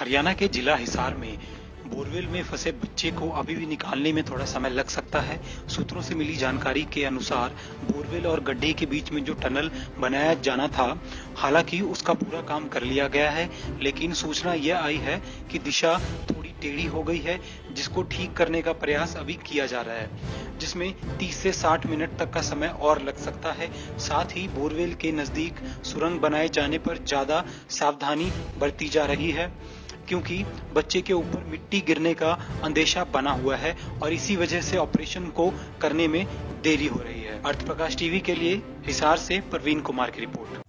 हरियाणा के जिला हिसार में बोरवेल में फंसे बच्चे को अभी भी निकालने में थोड़ा समय लग सकता है। सूत्रों से मिली जानकारी के अनुसार बोरवेल और गड्ढे के बीच में जो टनल बनाया जाना था, हालांकि उसका पूरा काम कर लिया गया है, लेकिन सूचना यह आई है कि दिशा थोड़ी टेढ़ी हो गई है, जिसको ठीक करने का प्रयास अभी किया जा रहा है, जिसमें 30 से 60 मिनट तक का समय और लग सकता है। साथ ही बोरवेल के नजदीक सुरंग बनाए जाने पर ज्यादा सावधानी बरती जा रही है, क्योंकि बच्चे के ऊपर मिट्टी गिरने का अंदेशा बना हुआ है और इसी वजह से ऑपरेशन को करने में देरी हो रही है। अर्थ प्रकाश टीवी के लिए हिसार से परवीन कुमार की रिपोर्ट।